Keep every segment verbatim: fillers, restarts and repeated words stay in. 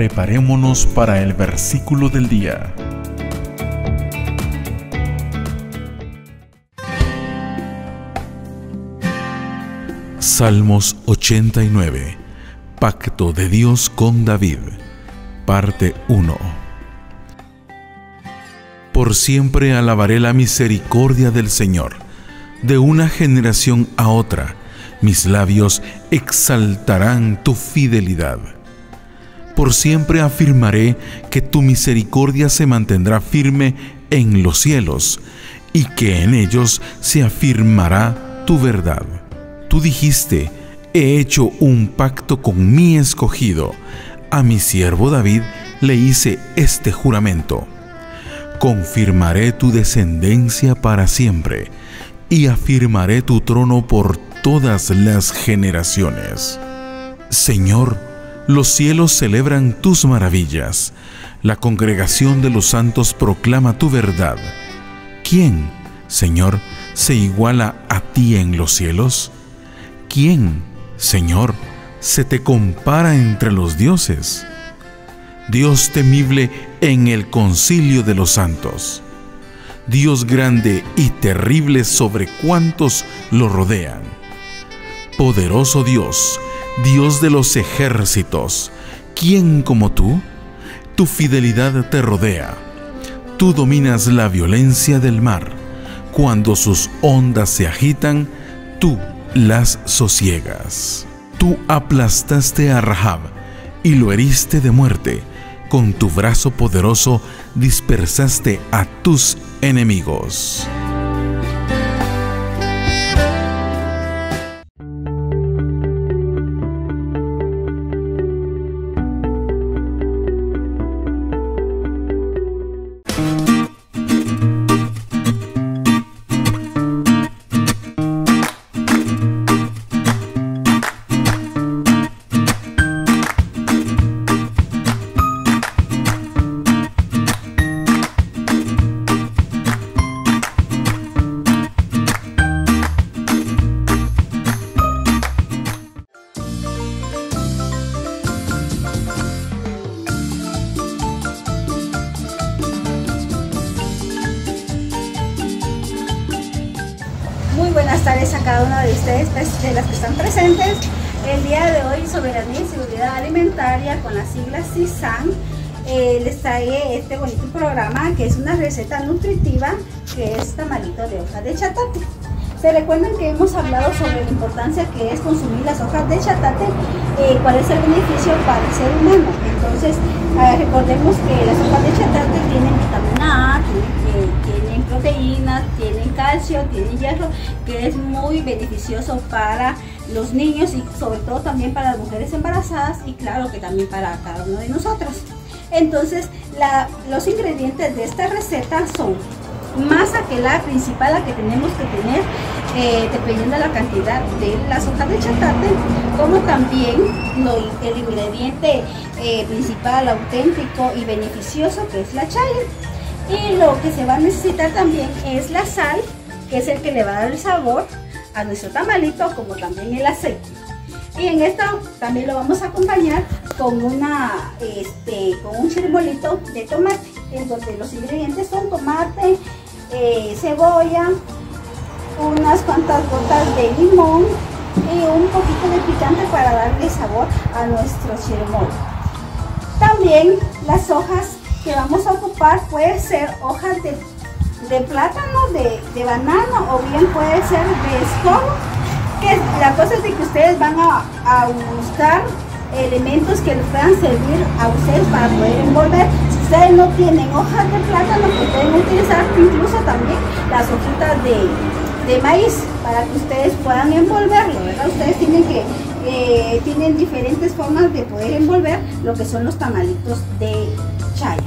Preparémonos para el versículo del día. Salmos ochenta y nueve. Pacto de Dios con David. Parte uno. Por siempre alabaré la misericordia del Señor. De una generación a otra, mis labios exaltarán tu fidelidad. Por siempre afirmaré que tu misericordia se mantendrá firme en los cielos y que en ellos se afirmará tu verdad. Tú dijiste: he hecho un pacto con mi escogido. A mi siervo David le hice este juramento: confirmaré tu descendencia para siempre y afirmaré tu trono por todas las generaciones. Señor, los cielos celebran tus maravillas. La congregación de los santos proclama tu verdad. ¿Quién, Señor, se iguala a ti en los cielos? ¿Quién, Señor, se te compara entre los dioses? Dios temible en el concilio de los santos. Dios grande y terrible sobre cuantos lo rodean. Poderoso Dios, Dios de los ejércitos, ¿quién como tú? Tu fidelidad te rodea. Tú dominas la violencia del mar. Cuando sus ondas se agitan, tú las sosiegas. Tú aplastaste a Rahab y lo heriste de muerte. Con tu brazo poderoso dispersaste a tus enemigos. Buenas tardes a cada una de ustedes, de las que están presentes. El día de hoy, soberanía y seguridad alimentaria, con las siglas C I S A N, eh, les trae este bonito programa que es una receta nutritiva, que es tamalito de hoja de chatate. Se recuerdan que hemos hablado sobre la importancia que es consumir las hojas de chatate, eh, cuál es el beneficio para el ser humano. Entonces, eh, recordemos que las hojas de chatate tienen vitamina A, tienen, eh, tienen proteínas, tienen calcio, tienen hierro, que es muy beneficioso para los niños y sobre todo también para las mujeres embarazadas, y claro que también para cada uno de nosotros. Entonces, la, los ingredientes de esta receta son masa, que es la principal, la que tenemos que tener, eh, dependiendo de la cantidad de las hojas de chatate, como también lo, el ingrediente eh, principal, auténtico y beneficioso, que es la chaya. Y lo que se va a necesitar también es la sal, que es el que le va a dar el sabor a nuestro tamalito, como también el aceite. Y en esto también lo vamos a acompañar con, una, este, con un chirmolito de tomate, en donde los ingredientes son tomate, eh, cebolla, unas cuantas gotas de limón y un poquito de picante para darle sabor a nuestro chirmol. También las hojas que vamos a ocupar puede ser hojas de, de plátano, de, de banano, o bien puede ser de escobo. Que la cosa es de que ustedes van a, a buscar elementos que les puedan servir a ustedes para poder envolver. Si ustedes no tienen hojas de plátano, pues pueden utilizar incluso también las hojitas de, de maíz para que ustedes puedan envolverlo, ¿verdad? Ustedes tienen que eh, tienen diferentes formas de poder envolver lo que son los tamalitos de chaya.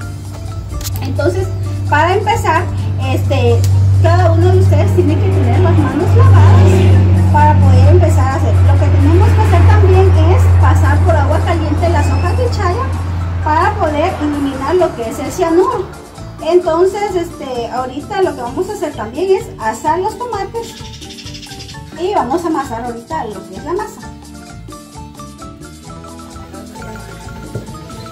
Entonces, para empezar, este, cada uno de ustedes tiene que tener las manos lavadas para poder empezar a hacer. Lo que tenemos que hacer también es pasar por agua caliente las hojas de chaya para poder eliminar lo que es el cianuro. Entonces, este, ahorita lo que vamos a hacer también es asar los tomates y vamos a amasar ahorita lo que es la masa.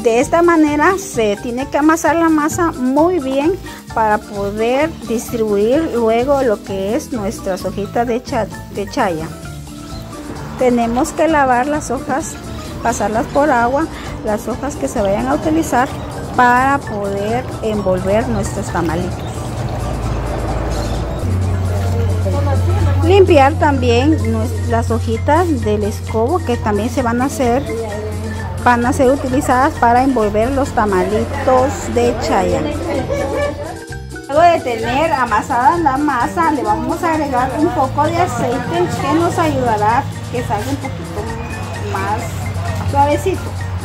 De esta manera se tiene que amasar la masa muy bien para poder distribuir luego lo que es nuestras hojitas de, cha de chaya. Tenemos que lavar las hojas, pasarlas por agua, las hojas que se vayan a utilizar para poder envolver nuestros tamalitos. Limpiar también las hojitas del escobo que también se van a hacer van a ser utilizadas para envolver los tamalitos de chaya. Luego de tener amasada la masa, le vamos a agregar un poco de aceite que nos ayudará a que salga un poquito más suavecito.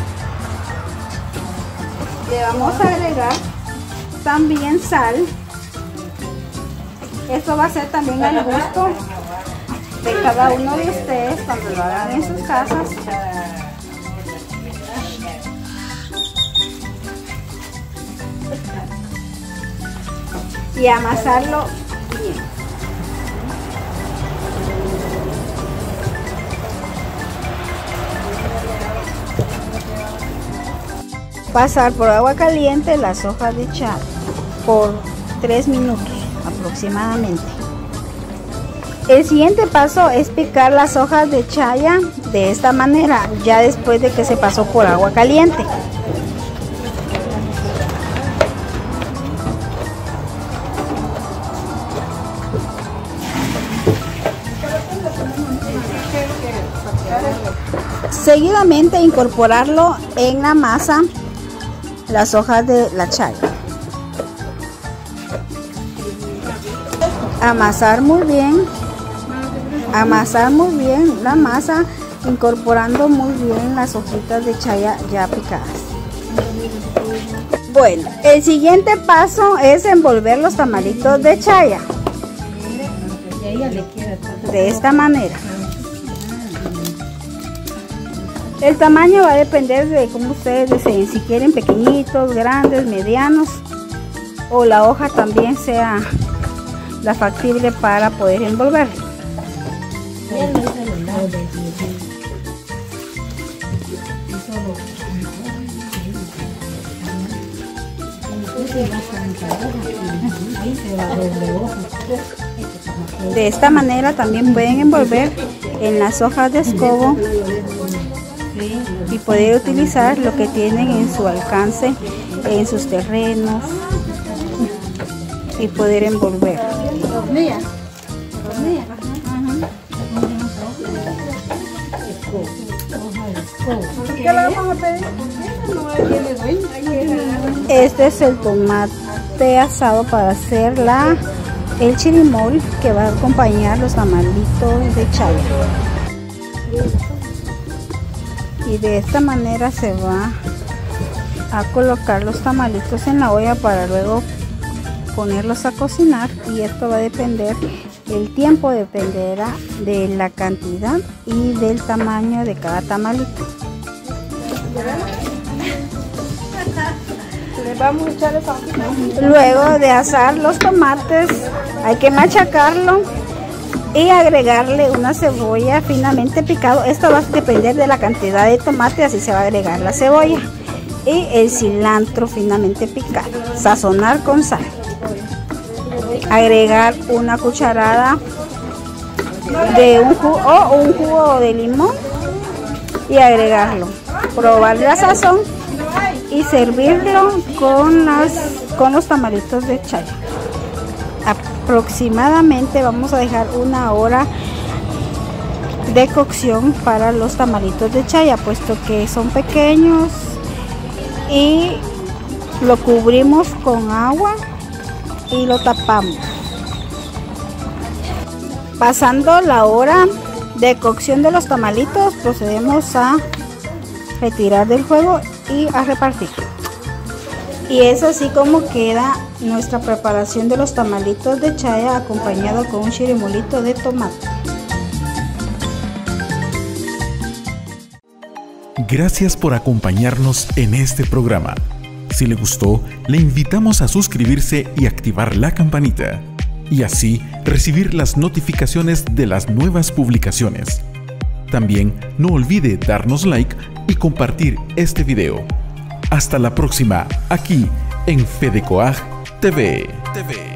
Le vamos a agregar también sal. Esto va a ser también al gusto de cada uno de ustedes cuando lo hagan en sus casas. Y amasarlo bien. Pasar por agua caliente las hojas de chaya por tres minutos aproximadamente. El siguiente paso es picar las hojas de chaya de esta manera, ya después de que se pasó por agua caliente. Seguidamente incorporarlo en la masa, las hojas de la chaya. Amasar muy bien, amasar muy bien la masa, incorporando muy bien las hojitas de chaya ya picadas. Bueno, el siguiente paso es envolver los tamalitos de chaya de esta manera. El tamaño va a depender de cómo ustedes deseen, si quieren pequeñitos, grandes, medianos, o la hoja también sea la factible para poder envolver. De esta manera también pueden envolver en las hojas de escobo y poder utilizar lo que tienen en su alcance en sus terrenos y poder envolver. Este es el tomate asado para hacer la, el chirimol que va a acompañar los tamalitos de chaya. Y de esta manera se va a colocar los tamalitos en la olla para luego ponerlos a cocinar, y esto va a depender, el tiempo dependerá de la cantidad y del tamaño de cada tamalito. Luego de asar los tomates hay que machacarlo y agregarle una cebolla finamente picado. Esto va a depender de la cantidad de tomate, así se va a agregar la cebolla y el cilantro finamente picado. Sazonar con sal. Agregar una cucharada de un jugo o un jugo de limón y agregarlo. Probar la sazón y servirlo con las con los tamalitos de chaya. Aproximadamente vamos a dejar una hora de cocción para los tamalitos de chaya, puesto que son pequeños, y lo cubrimos con agua y lo tapamos. Pasando la hora de cocción de los tamalitos, procedemos a retirar del fuego y a repartir. Y es así como queda nuestra preparación de los tamalitos de chaya, acompañado con un chirimolito de tomate. Gracias por acompañarnos en este programa. Si le gustó, le invitamos a suscribirse y activar la campanita, y así recibir las notificaciones de las nuevas publicaciones. También no olvide darnos like y compartir este video. Hasta la próxima, aquí en Fedecoag T V.